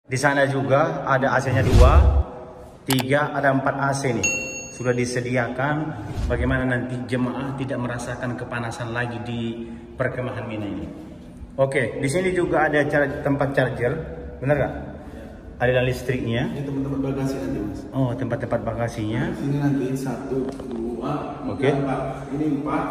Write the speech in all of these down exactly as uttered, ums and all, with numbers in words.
Di sana juga ada A C-nya dua, tiga, ada empat A C nih. Sudah disediakan bagaimana nanti jemaah tidak merasakan kepanasan lagi di perkemahan Mina ini. Oke, di sini juga ada tempat charger, benar nggak? Ada listriknya. Ini tempat-tempat bagasi nanti, Mas. Oh, tempat-tempat bagasinya. Ini nanti satu, dua, Oke. empat. Ini empat.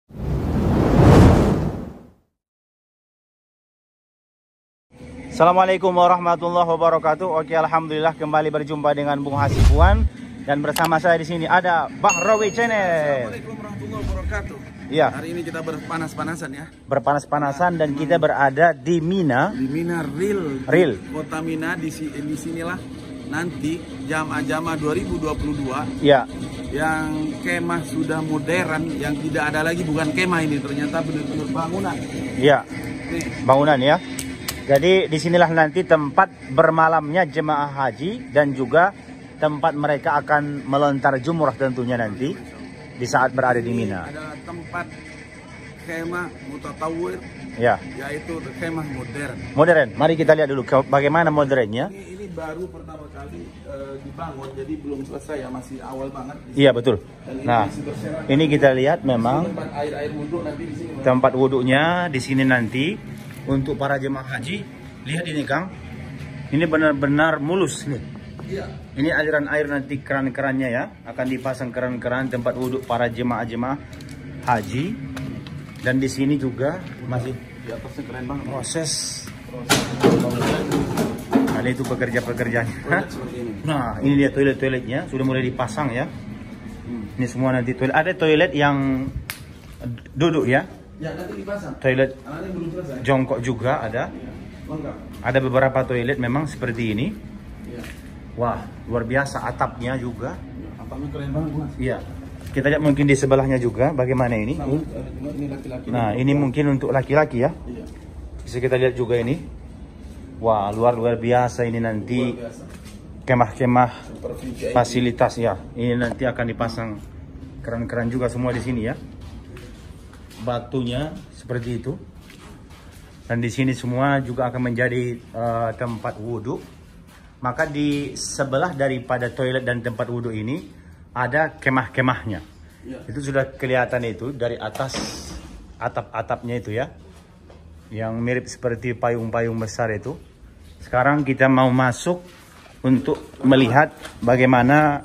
Assalamualaikum warahmatullahi wabarakatuh. Oke, alhamdulillah kembali berjumpa dengan Bung Hasibuan dan bersama saya di sini ada Bahrawi Channel. Assalamualaikum warahmatullahi wabarakatuh. Iya. Hari ini kita berpanas-panasan ya. Berpanas-panasan dan kita berada di Mina. Di Mina Real. Real. Kota Mina di, di sinilah nanti jamaah-jamaah dua ribu dua puluh dua. Ya. Yang kemah sudah modern, yang tidak ada lagi bukan kemah ini, ternyata benar-benar bangunan. Iya. Nih. Bangunan ya. Jadi disinilah nanti tempat bermalamnya jemaah haji dan juga tempat mereka akan melontar jumrah tentunya nanti di saat berada di Mina. Ada tempat kemah mutatawir, Ya. yaitu kemah modern. Modern. Mari kita lihat dulu bagaimana modernnya. Ini, ini baru pertama kali uh, dibangun, jadi belum selesai ya, masih awal banget. Iya betul. Nah, ini kita lihat memang tempat air-air wudhu nanti di sini. tempat wudhunya di sini nanti untuk para jemaah haji. Lihat ini Kang, ini benar-benar mulus nih. Iya. Ini aliran air nanti keran-kerannya ya, akan dipasang keran-keran tempat wudhu para jemaah-jemaah haji. Dan di sini juga masih Di atasnya keren banget. proses. Ada itu pekerja-pekerjanya. Seperti ini. Nah, ini dia toilet-toiletnya sudah mulai dipasang ya. Hmm. Ini semua nanti toilet. Ada toilet yang duduk ya. Ya nanti dipasang. Toilet Karena ini belum selesai. jongkok juga ada. Lengkap. Ada beberapa toilet memang seperti ini. Iya. Wah, luar biasa atapnya juga. Atapnya keren banget, Mas. Iya. Kita lihat mungkin di sebelahnya juga bagaimana ini. Nah, ini laki-laki. Nah, ini mungkin untuk laki-laki ya. Iya. Bisa kita lihat juga ini. Wah, luar luar biasa ini nanti Luar biasa. kemah-kemah Super V I P. fasilitas ya. Ini nanti akan dipasang keran-keran juga semua di sini ya. Batunya seperti itu. Dan di sini semua juga akan menjadi uh, tempat wudhu. Maka di sebelah daripada toilet dan tempat wudhu ini ada kemah-kemahnya. Ya. Itu sudah kelihatan itu dari atas atap-atapnya itu ya. Yang mirip seperti payung-payung besar itu. Sekarang kita mau masuk untuk melihat bagaimana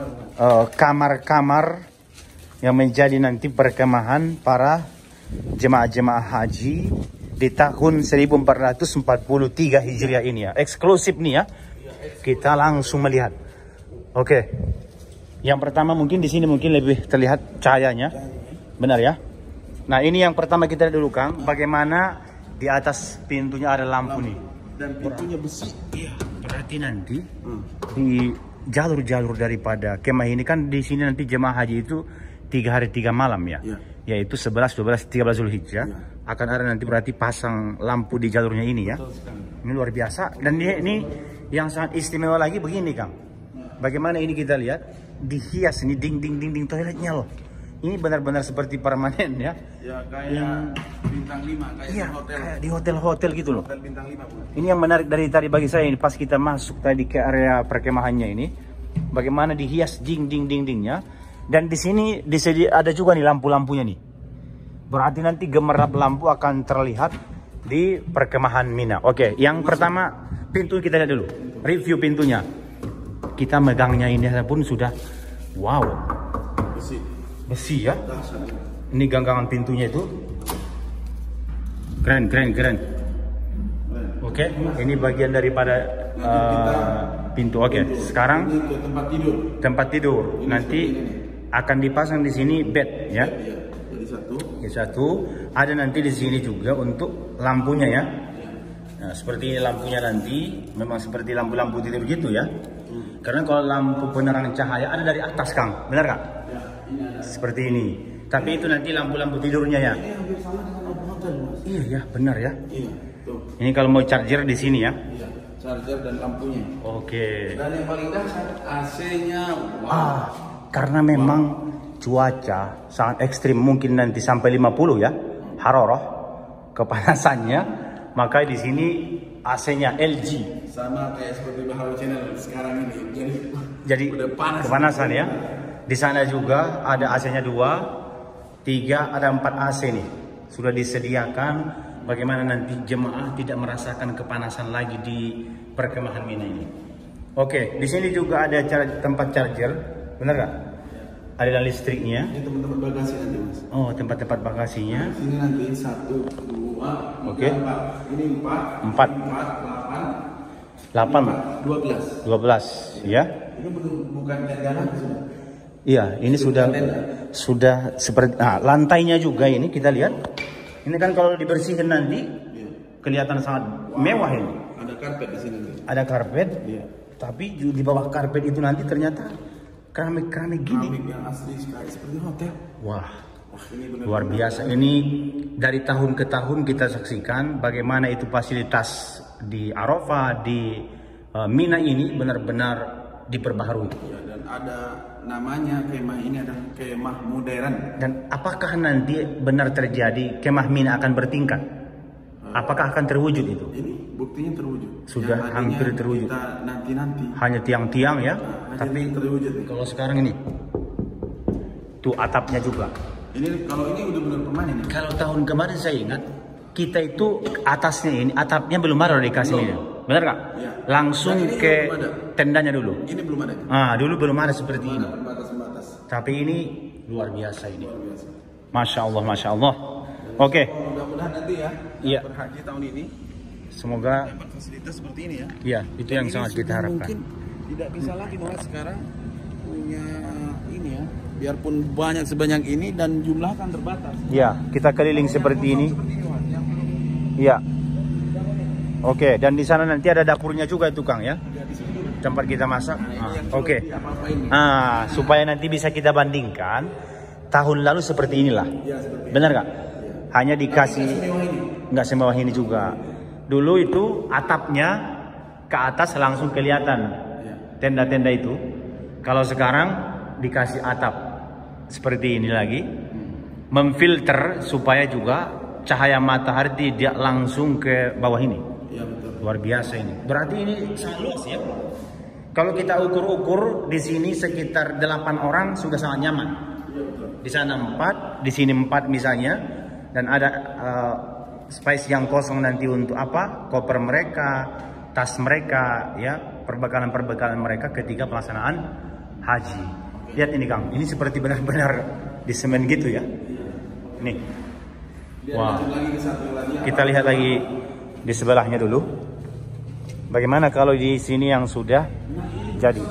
kamar-kamar uh, yang menjadi nanti perkemahan para jemaah-jemaah haji di tahun seribu empat ratus empat puluh tiga Hijriah ini ya. Eksklusif nih ya. Kita langsung melihat. Oke. Yang pertama mungkin di sini mungkin lebih terlihat cahayanya. Benar ya? Nah, ini yang pertama kita lihat dulu Kang, bagaimana di atas pintunya ada lampu nih. Dan pintunya besi. Iya, berarti nanti Hmm. di jalur-jalur daripada kemah ini kan di sini nanti jemaah haji itu tiga hari tiga malam ya. Ya. Yaitu sebelas, dua belas, tiga belas Zulhijjah. Ya. Akan ada nanti berarti pasang lampu di jalurnya ini ya. Betul sekali. Ini luar biasa. Dan ini, ini yang sangat istimewa lagi begini Kang. Bagaimana ini kita lihat dihias ini dinding-dinding toiletnya loh. Ini benar-benar seperti permanen ya. Ya kayak Yang- bintang lima, kayak Iya, di hotel. kayak di hotel-hotel gitu loh. Hotel bintang lima, Bu. Ini yang menarik dari tadi bagi saya ini pas kita masuk tadi ke area perkemahannya ini, bagaimana dihias dinding-dindingnya dan di sini disedia ada juga nih lampu-lampunya nih. Berarti nanti gemerlap lampu akan terlihat di perkemahan Mina. Oke, yang pertama pintu kita lihat dulu. Review pintunya. Kita megangnya ini pun sudah wow, Besi. besi ya. Dahsyat. Ini ganggangan pintunya itu. Keren, keren, keren. Oke, ini bagian daripada uh, pintu. Oke, sekarang Ini ke tempat tidur. tempat tidur. Nanti akan dipasang di sini bed ya. Iya. Jadi satu. Ini satu. Ada nanti di sini juga untuk lampunya ya. Nah, seperti ini lampunya nanti memang seperti lampu-lampu tidur gitu ya. Karena kalau lampu penerangan cahaya ada dari atas Kang, benar nggak? Ya, ini ada. Seperti ini. Tapi itu nanti lampu-lampu tidurnya ya. Ini hampir sama dengan lampu hotel, Mas. Iya ya, benar ya. Iya, tuh. Ini kalau mau charger di sini ya. Iya, charger dan lampunya. Oke. Dan yang paling dahsyat A C-nya. Wow. Ah, karena memang cuaca sangat ekstrim, mungkin nanti sampai lima puluh ya, haroroh kepanasannya, maka di sini A C-nya L G. Sama kayak seperti Baharo Channel sekarang ini. Jadi, Jadi udah panas. kepanasan ya. Di sana juga ada A C-nya dua, tiga, ada empat A C nih. Sudah disediakan bagaimana nanti jemaah tidak merasakan kepanasan lagi di perkemahan Mina ini. Oke, di sini juga ada tempat charger, benar nggak? Ada listriknya. Ini tempat-tempat bagasi nanti, Mas. Oh, tempat-tempat bagasinya. Sini nanti satu, dua, Oke. empat. Ini empat. Empat. Empat, delapan. Delapan. Dua belas. Dua belas, ya. Ini belum bukan tenda sudah. Iya, ini sudah sudah seperti nah, lantainya juga ini kita lihat. Ini kan kalau dibersihkan nanti Iya. kelihatan sangat Wow. mewah ini. Ada karpet di sini. Ada karpet, Iya. tapi di bawah karpet itu nanti ternyata keramik-keramik gini. Keramik yang asli sekali seperti hotel. Wah, Wah, ini benar. luar biasa. Ini dari tahun ke tahun kita saksikan bagaimana itu fasilitas di Arafah, di uh, Mina ini benar-benar diperbaharui. Ya, dan ada namanya kemah ini adalah kemah modern. Dan apakah nanti benar terjadi kemah Mina akan bertingkat? Apakah akan terwujud itu? Ini buktinya terwujud. Sudah Yang hampir artinya terwujud. Kita nanti-nanti. Hanya tiang-tiang ya. Nah, Tapi tapi terwujud nih. kalau sekarang ini, tuh atapnya juga. Ini kalau ini udah benar permanen ini. Kalau tahun kemarin saya ingat, kita itu atasnya ini, atapnya belum ada dikasih ini. Benar nggak? Iya. Langsung Dan ini ke belum ada. tendanya dulu. Ini belum ada. Ah, dulu belum ada seperti ini. Ada pembatas-pembatas. Tapi ini luar biasa ini. Luar biasa. Masya Allah, Masya Allah. Oke, Mudah-mudahan nanti ya. Iya. Berhaji tahun ini semoga dapat fasilitas seperti ini ya. ya itu yang Ini sangat kita sudah harapkan. Mungkin tidak bisa lagi malah sekarang punya ini ya. Biarpun banyak sebanyak ini dan jumlah kan terbatas. Ya, kita keliling seperti ini. Seperti ini, Mas. Yang Ya. Oke, dan di sana nanti ada dapurnya juga itu Kang ya. ya di sini dulu. Tempat kita masak. Nah, ini Ah, yang Oke. sudah diapa-apain nih. Ah, supaya nanti bisa kita bandingkan tahun lalu seperti inilah. Ya, seperti ini. Benar nggak? Hanya dikasih Semewah ini. nggak semewah ini juga. Dulu itu atapnya ke atas langsung kelihatan Ya. tenda-tenda itu. Kalau sekarang dikasih atap seperti ini lagi, memfilter supaya juga cahaya matahari tidak langsung ke bawah ini. Ya, betul. Luar biasa ini. Berarti ini sangat luas ya. Kalau kita ukur-ukur di sini sekitar delapan orang sudah sangat nyaman. Ya, betul. Di sana empat, di sini empat misalnya, dan ada uh, space yang kosong nanti untuk apa? Koper mereka, tas mereka, ya, perbekalan-perbekalan mereka ketika pelaksanaan haji. Lihat ini Kang, ini seperti benar-benar di semen gitu ya. Nih, Dia wah. lanjut lagi ke satu lagi. Kita lihat lagi di sebelahnya dulu. Bagaimana kalau di sini yang sudah jadi?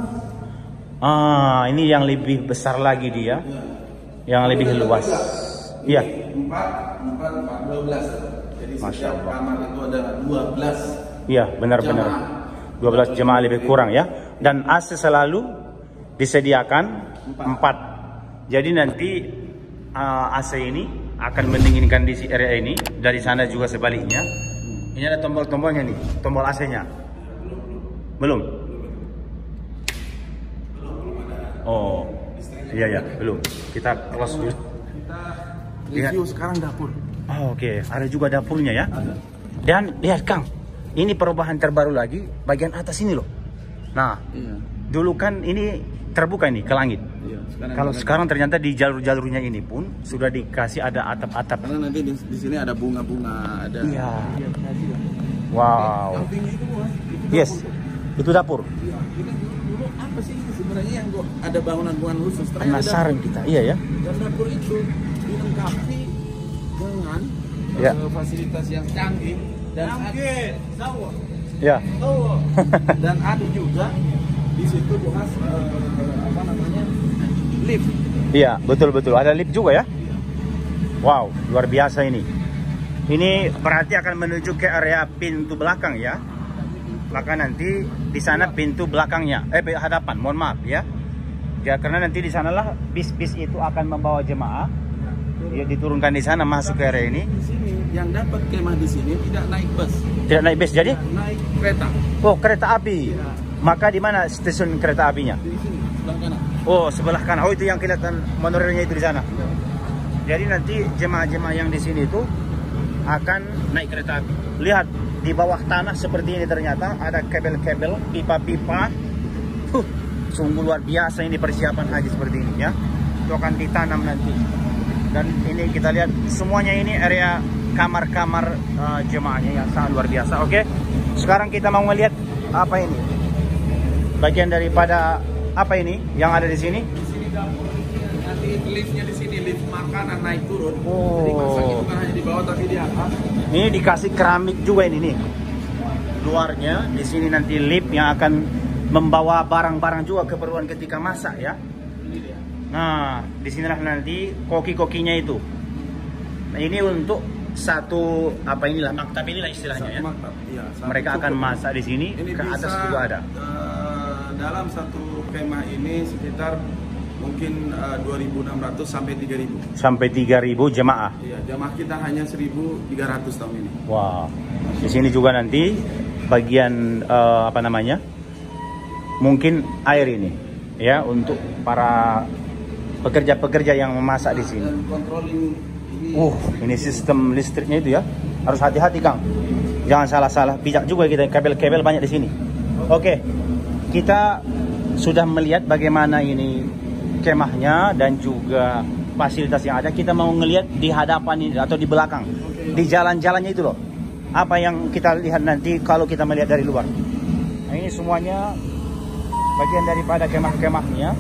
Ah, ini yang lebih besar lagi dia, yang lebih luas. Iya. Empat, empat, empat, dua belas. Jadi Masya setiap Allah. kamar itu ada dua belas. Iya, benar-benar. dua belas jemaah lebih kurang ya. Dan A C selalu disediakan empat. Jadi nanti uh, A C ini akan mendinginkan di area ini. Dari sana juga sebaliknya. Ini ada tombol-tombolnya nih, tombol A C-nya. Belum? Oh, iya ya, belum. Kita close dulu. Kita review sekarang dapur. Oh, oke, ada juga dapurnya ya. Dan lihat Kang, ini perubahan terbaru lagi bagian atas ini loh. Nah, Iya. dulu kan ini terbuka ini ke langit. Iya. Kalau sekarang ternyata di jalur-jalurnya ini pun sudah dikasih ada atap-atap. Karena nanti di, di sini ada bunga-bunga, ada. Iya. Iya, dikasih lah. Wow. Yang tinggi itu Mas, itu Yes, dapur. itu dapur. Iya, kita dulu, dulu apa sih sebenarnya yang kok ada bangunan-bangunan khusus? Ternyata Penasaran kita, iya ya. Dan dapur itu dilengkapi dengan Ya. eh, fasilitas yang canggih dan canggih, Ya. dan ada juga di situ Mas eh, apa namanya lift. Iya, betul-betul. Ada lift juga ya. Wow, luar biasa ini. Ini berarti akan menuju ke area pintu belakang ya. Maka nanti di sana pintu belakangnya, eh hadapan, mohon maaf ya. Ya karena nanti di sanalah bis-bis itu akan membawa jemaah. Ya diturunkan di sana masuk ke area ini. Di sini yang dapat kemah di sini tidak naik bus, Tidak naik bis jadi? naik kereta. Oh, kereta api. Maka di mana stasiun kereta apinya? Di sini sebelah kanan. Oh, sebelah kanan. Oh, itu yang kelihatan monorailnya itu di sana. Jadi nanti jemaah-jemaah yang di sini itu akan naik kereta api. Lihat, di bawah tanah seperti ini ternyata ada kabel-kabel, pipa-pipa. Huh, sungguh luar biasa ini persiapan haji seperti ini ya. Itu akan ditanam nanti. Dan ini kita lihat semuanya ini area kamar-kamar uh, jemaahnya yang sangat luar biasa. Oke, sekarang kita mau melihat apa ini? Bagian daripada apa ini yang ada di sini? Di sini dapur. Nanti liftnya di sini, lift makanan naik turun. Oh. Jadi masak itu bukan hanya di bawah tapi di atas. Ini dikasih keramik juga ini nih. Luarnya di sini nanti lift yang akan membawa barang-barang juga keperluan ketika masak ya. Ini dia. Nah, di sinilah nanti koki-kokinya itu. Nah, ini untuk satu apa inilah maktab inilah istilahnya ya. Maktab, iya, Mereka akan cukup. Masak di sini, Ini ke atas bisa, juga ada. Uh, dalam satu kemah ini sekitar mungkin uh, dua ribu enam ratus sampai tiga ribu. Sampai tiga ribu jemaah. Iya, jemaah kita hanya seribu tiga ratus tahun ini. Wah. Di sini juga nanti bagian uh, apa namanya? Mungkin air ini ya untuk para pekerja-pekerja yang memasak di sini. Dan controlling ini. Uh, ini sistem listriknya itu ya. Harus hati-hati, Kang. Jangan salah-salah. Bijak juga kita, kabel-kabel banyak di sini. Oke. Kita sudah melihat bagaimana ini kemahnya dan juga fasilitas yang ada. Kita mau ngelihat di hadapan ini atau di belakang. Di jalan-jalannya itu loh. Apa yang kita lihat nanti kalau kita melihat dari luar. Nah, ini semuanya bagian daripada kemah-kemahnya.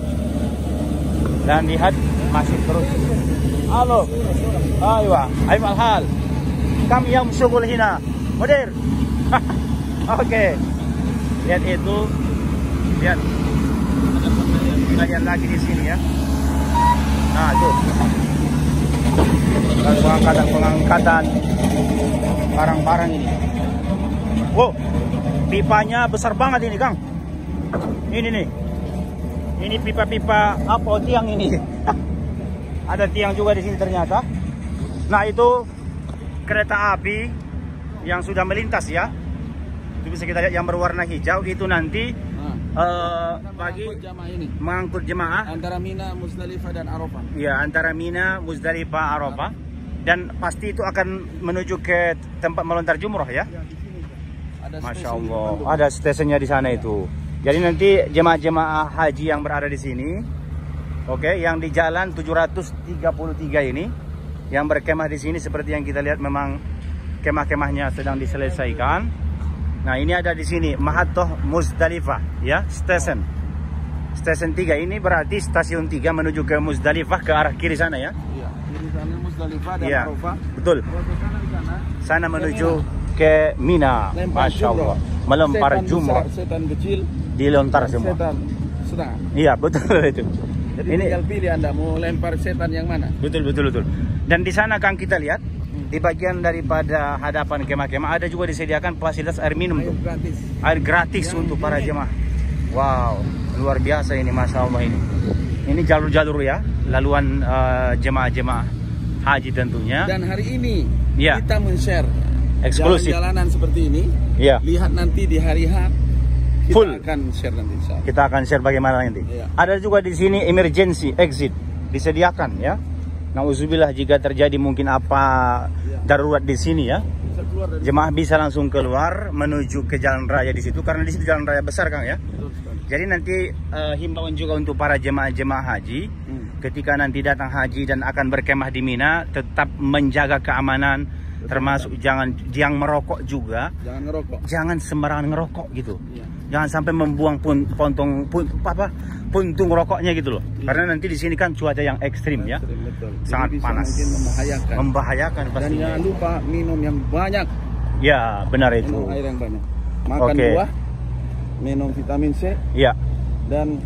Dan lihat masih terus. Halo. Aywa, ayo hal. Kami yang syukur hina. Mudir. Oke. Lihat itu. Lihat. Ada lagi di sini ya. Nah, itu. Dan pengangkatan-pengangkatan barang-barang ini. Wow. Pipanya besar banget ini, Kang. Ini nih. Ini pipa-pipa apa tiang ini? Ada tiang juga di sini ternyata. Nah, itu kereta api yang sudah melintas ya. Itu bisa kita lihat yang berwarna hijau itu nanti Nah, uh, bagi mengangkut jamaah ini mengangkut jemaah antara Mina, Muzdalifah dan Arafah. ya, antara Mina, Muzdalifah, Arafah. Dan pasti itu akan menuju ke tempat melontar jumroh ya. Ya, di sini. Ada Masya stasiun di Allah, depan. ada stasiunnya di sana itu. Jadi nanti jemaah-jemaah haji yang berada di sini, oke, okay, yang di jalan tujuh ratus tiga puluh tiga ini, yang berkemah di sini seperti yang kita lihat memang kemah-kemahnya sedang diselesaikan. Nah, ini ada di sini Mahatoh Muzdalifah ya, stasiun. Stasiun tiga ini berarti stasiun tiga menuju ke Muzdalifah ke arah kiri sana ya. Iya, kiri sana Muzdalifah dan Iya, Arafah. betul. Kalau ke kanan di sana, Sana menuju ke Mina. lempar Masya Allah. jumroh. Melempar Setan jumroh. besar, setan kecil, Dilontar semua. setan sedang. Iya, betul itu. Jadi Ini tinggal pilih Anda mau lempar setan yang mana. betul betul betul. Dan di sana Kang kita lihat di bagian daripada hadapan kemah-kemah ada juga disediakan fasilitas air minum Air tuh. gratis. Air gratis Yang untuk para ini. jemaah. Wow, luar biasa ini, Masya Allah ini. Ini jalur-jalur ya, laluan eh, jemaah-jemaah haji tentunya. Dan hari ini Ya. kita men-share Eksklusif. jalan-jalanan seperti ini. Iya. Lihat nanti di hari H kita Full. akan share nanti insya Allah. Kita akan share bagaimana nanti. Iya. Ada juga di sini emergency exit disediakan ya. Nauzubillah jika terjadi mungkin apa Iya. darurat di sini ya. Bisa keluar dari Jemaah bisa langsung keluar menuju ke jalan raya di situ karena di situ jalan raya besar Kang ya. Betul sekali. Jadi nanti uh, himbauan juga untuk para jemaah-jemaah haji Hmm. ketika nanti datang haji dan akan berkemah di Mina tetap menjaga keamanan, termasuk jangan jangan merokok juga. Jangan ngerokok. Jangan sembarangan ngerokok gitu. Iya. Jangan sampai membuang pun pontong pun apa puntung rokoknya gitu loh. Iya. Karena nanti di sini kan cuaca yang ekstrim ya. Ekstrim, betul. Jadi Sangat bisa panas. mungkin membahayakan. Membahayakan Dan pastinya. jangan lupa minum yang banyak. Ya, benar itu. Minum air yang banyak. Makan Oke. buah, minum vitamin C Ya, dan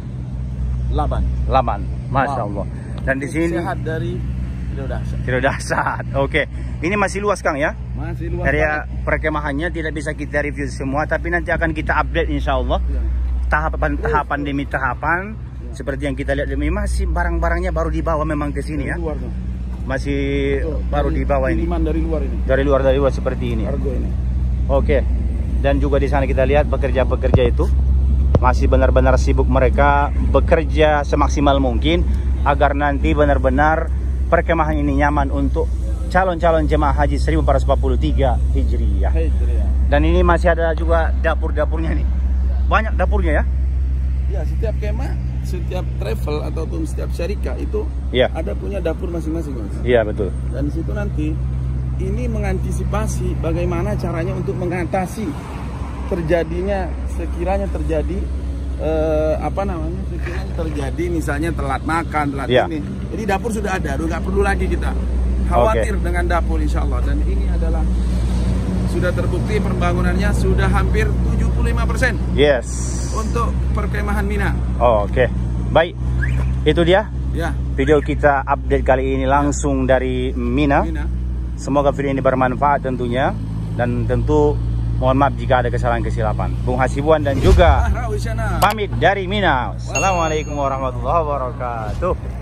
laban. laman. Masya Wow. Allah. Dan di sini Sehat dari tidak dahsyat. tidak dahsyat. Oke. Ini masih luas Kang ya. Masih luas Area banget. perkemahannya tidak bisa kita review semua, tapi nanti akan kita update insya Allah. Iya. Tahapan-tahapan demi tahapan. Seperti yang kita lihat, ini masih barang-barangnya baru dibawa memang ke sini ya. Dari luar tuh. Masih Betul. baru Dari- dibawa ini. kiriman dari luar ini. Dari luar dari luar seperti ini. Kargo ini. Oke. Dan juga di sana kita lihat pekerja-pekerja itu masih benar-benar sibuk, mereka bekerja semaksimal mungkin agar nanti benar-benar perkemahan ini nyaman untuk calon-calon jemaah haji seribu empat ratus empat puluh tiga Hijriah. Hijriah. Dan ini masih ada juga dapur-dapurnya nih. Banyak dapurnya ya? Ya, setiap kemah, setiap travel ataupun setiap syarikat itu Iya. ada punya dapur masing-masing, Mas. Iya, betul. Dan di situ nanti ini mengantisipasi bagaimana caranya untuk mengatasi terjadinya sekiranya terjadi eh, apa namanya? Sekiranya terjadi misalnya telat makan, telat Iya. ini. Jadi dapur sudah ada, udah nggak perlu lagi kita khawatir Oke. dengan dapur insya Allah. Dan ini adalah sudah terbukti pembangunannya sudah hampir tujuh puluh lima persen Yes. untuk perkemahan Mina. Oh, oke. Baik. Itu dia Ya, video kita update kali ini langsung dari Mina. Mina. Semoga video ini bermanfaat tentunya. Dan tentu mohon maaf jika ada kesalahan kesilapan. Bung Hasibuan dan juga Ah, Rawi sana. pamit dari Mina. Assalamualaikum warahmatullahi wabarakatuh.